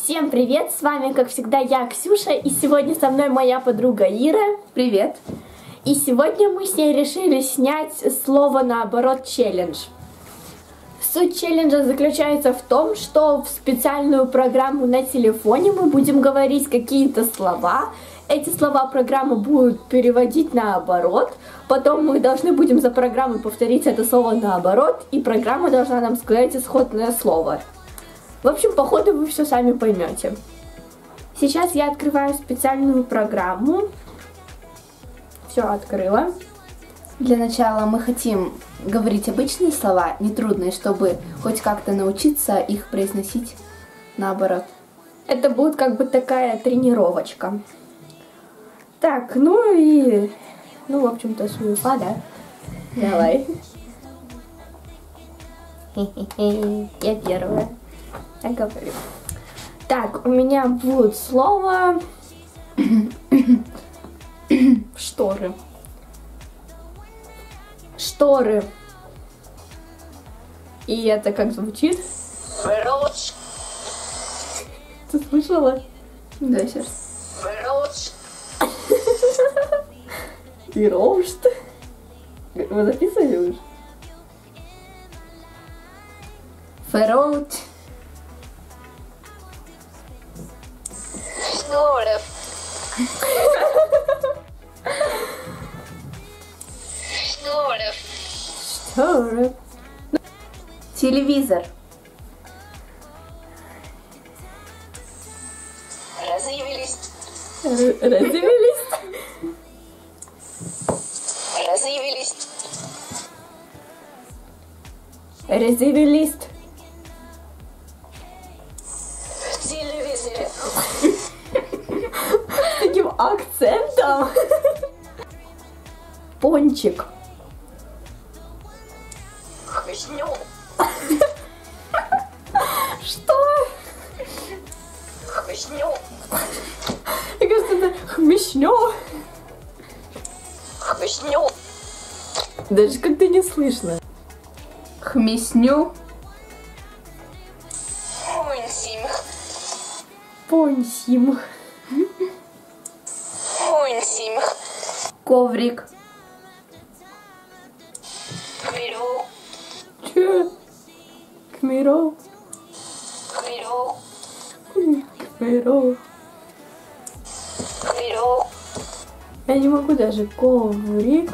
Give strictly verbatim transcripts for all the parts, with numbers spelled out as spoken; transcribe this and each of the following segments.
Всем привет! С вами, как всегда, я, Ксюша, и сегодня со мной моя подруга Ира. Привет! И сегодня мы с ней решили снять слово наоборот челлендж. Суть челленджа заключается в том, что в специальную программу на телефоне мы будем говорить какие-то слова. Эти слова программа будет переводить наоборот. Потом мы должны будем за программой повторить это слово наоборот, и программа должна нам сказать исходное слово. В общем, по ходу вы все сами поймете. Сейчас я открываю специальную программу. Все открыла. Для начала мы хотим говорить обычные слова, нетрудные, чтобы хоть как-то научиться их произносить наоборот. Это будет как бы такая тренировочка. Так, ну и... Ну, в общем-то, суефа, да? Давай. Я первая. Я говорю. Так, у меня будет слово... Шторы. Шторы. И это как звучит? Ты слышала? Да, сейчас. И роушт. Вы записывали уже? Фероут. Шторы. Шторы. Шторы. Телевизор. Разъявились. Разъявились. Разъявились. Разъявились. В телевизоре. С таким акцентом. Пончик. Хвостню. Что? Хвостню. Мне кажется, это хмешнё. Хвостню. Даже как-то не слышно. Хмесню. Хунсим. Понсим. Хунсим. Коврик. Хвиру. Чё? Кмиро. Хвиру. Кмиро. Хвиру. Я не могу даже. Коврик.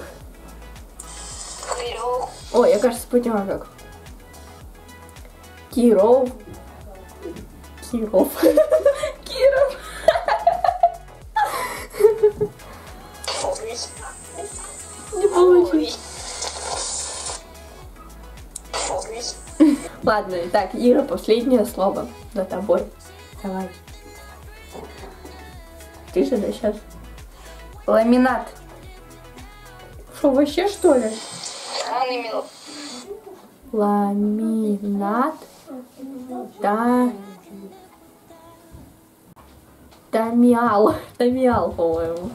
Хвиру. О, я, кажется, поняла как. Киров. Киров. Киров. Не получилось. Ладно, так, Ира, последнее слово за тобой. Давай. Ты же, да, сейчас? Ламинат. Что, вообще, что ли? Анимил. Ламинат. Да. Тамиал. Тамиал, по-моему.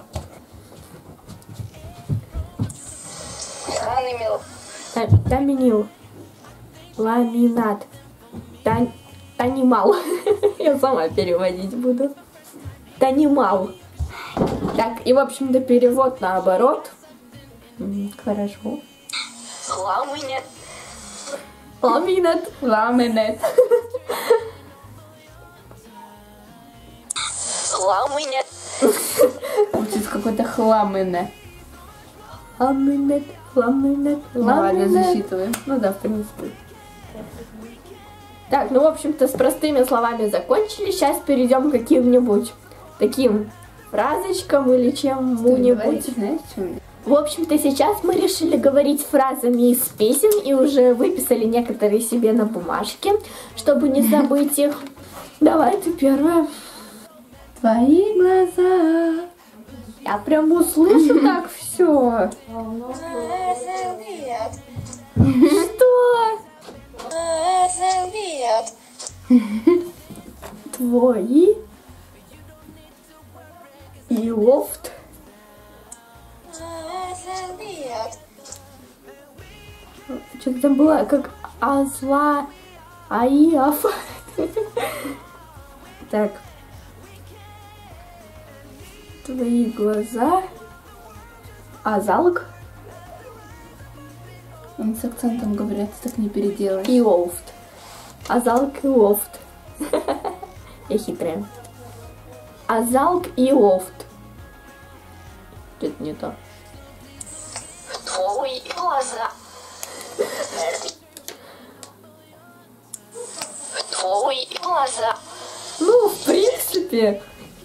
Анимил. Та- Таминил. Ламинат. Тан... Танимал. Я сама переводить буду. Танимал. Так, и в общем-то перевод наоборот. М, Хорошо. Ламинет. Ламинат. Ламинет. Ламинет. Звучит какой-то хламине. Ламинат. Ламинат. Ну ладно, Ламинат. засчитываем. Ну да, в принципе. Так, ну в общем-то с простыми словами закончили. Сейчас перейдем к каким-нибудь таким фразочкам или чему-нибудь. Знаешь, что? В общем-то сейчас мы решили говорить фразами из песен и уже выписали некоторые себе на бумажке, чтобы не забыть их. Давай, ты первая. Твои глаза. Я прям услышу так все. Разъявились. Что? Разъявились. Твои и лофт. Разъявились. Что-то там было как азла аиаф. Так. Твои глаза. Азалк. Он с акцентом говорят, так не переделаешь. И офт. Азалк и офт. Я хитрая. Азалк и офт. Это не то. Твои глаза. Твои глаза. Ну, в принципе.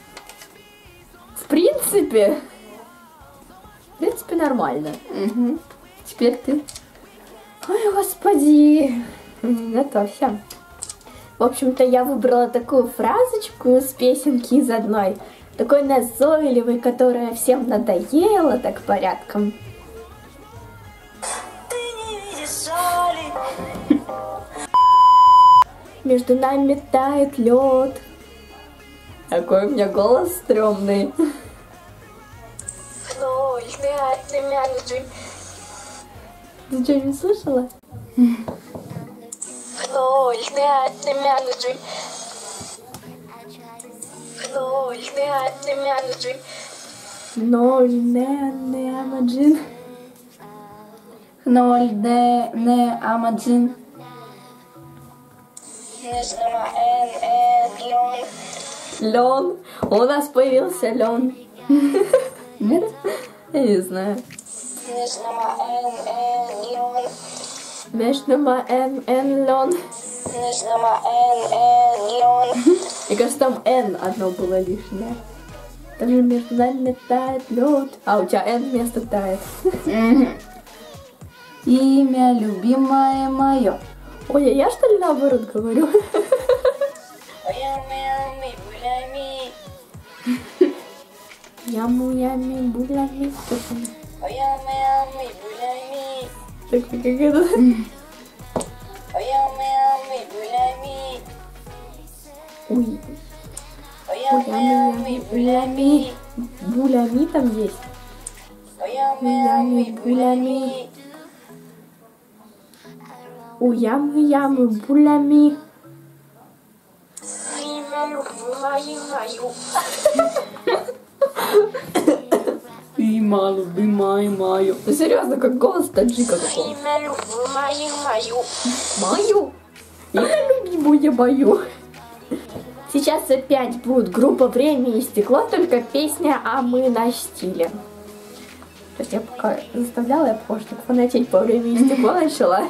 В принципе. В принципе, нормально. Угу. Теперь ты. Ой, господи. Готовься. В общем-то, я выбрала такую фразочку с песенки из одной. Такой назойливой, которая всем надоела так порядком. Ты не видишь соли. Между нами тает лед. Какой у меня голос стрёмный. Ноль, пять, менеджер. Ты что, не слышала? Ноль, пять, менеджер. Ноль, пять, менеджер. Ноль, не, не, амаджин. Ноль, де, не, амаджин. Нижнема Н, Н, Лен. Лен. У нас появился Лен. Нет? Я не знаю. Нижнема Н, Н, Лен. Межнума Н, Н, Лен. Нижнема Н, Н, Лен. Мне кажется, там Н одно было лишнее. Там же между нами тает лед. А у тебя Н вместо тает. Имя любимое мое. Ой, а я что ли наоборот говорю? Ой-ями-ями, булями. Яму, ями, булями. Что там? Ой-ями-ями, булями. Так, как это? Ой-ями-ями, булями. Ой, Ой-ями-ями, булями. булями там есть. Ой-ями-ями, булями. У ямы, ямы, булями. Имя любимое мое. Има, любимая мою. Ну серьезно, как голос таджика какого. Имя любимое мое. Мою? Я любимую мою. Сейчас опять будет группа «Время и стекло», только песня «А мы на стиле». То есть я пока заставляла, я похоже, так фанатеть по «Время и стекло» начала.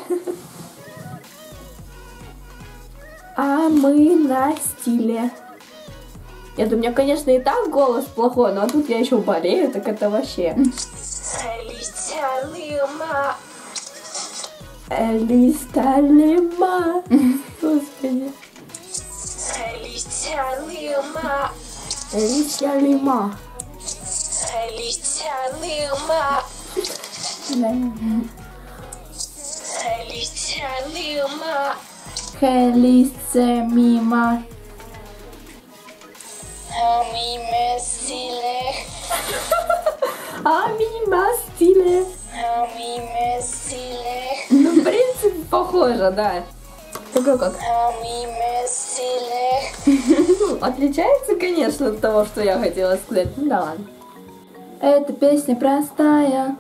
А мы на стиле. Нет, у меня, конечно, и так голос плохой, но тут я еще болею, так это вообще. Листья лима. Листья лима. Господи. Листья лима. Листья лима. Листья лима. Листья лима. Хелисе мимо. Ами месилех. А мимо стиле. Ами месилех. Ну, в принципе, похоже, да. Такой как. Ами месилех. Ну, отличается, конечно, от того, что я хотела сказать. Ну да ладно. Эта песня простая.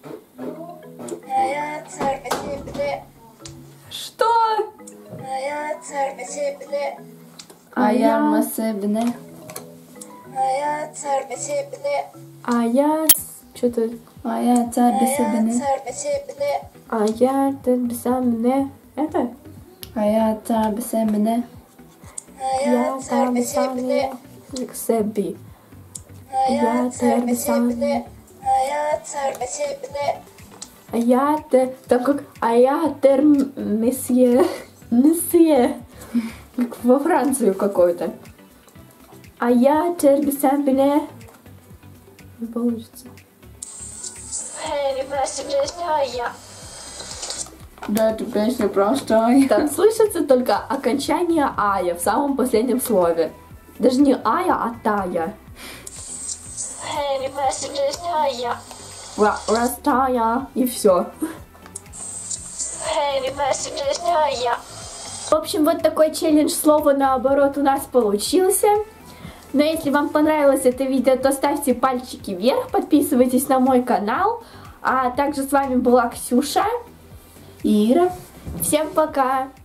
А я царь посепле. Что? А я царь посепле. А я масебне. А я царь посепле. А я что-то. А я царь А я бесебне. царь посепле. А я мне. Это? А я царь бесебне. А я царь посепле. Себи. А я царь посепле. А я царь посепле. А я те. Так как. А я тер месье. Месье. Как во Францию какой-то. А я тер бесебне. Не получится. Эй, посепле, а я. Да, эта песня простая. Там слышится только окончание ая в самом последнем слове. Даже не ая, а тая. Эй, посепле, а я. Ра- Растая. И все. Эй, посепле, а я. В общем, вот такой челлендж слова наоборот у нас получился. Но если вам понравилось это видео, то ставьте пальчики вверх, подписывайтесь на мой канал. А также с вами была Ксюша и Ира. Всем пока!